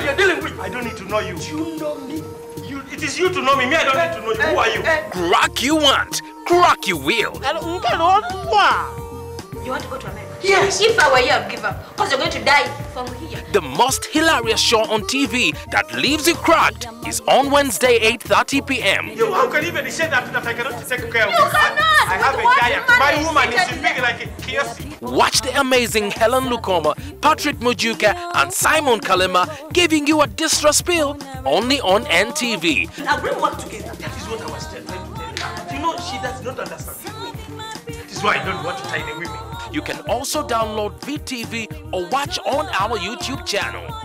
girl you're dealing with. I don't need to know you. Do you know me? It is you to know me. Me, I don't need to know you. Who are you? Crack you want, crack you will. You want to go to America? Yes. If I were you, I'd give up. Because you're going to die from here. The most hilarious show on TV that leaves you cracked is on Wednesday, 8:30 p.m. Yo, how can you even say that if I cannot take care of You cannot. I have a What giant. man My is woman is seated big there? like a kiosk. Watch the amazing Hellen Lukoma, Patrick Mujuuka, and Simon Kalema giving you a distress pill only on NTV. Now bring work together. That is what I was trying to tell you. You know, she does not understand. That is why I don't want to tie the women. You can also download VTV or watch on our YouTube channel.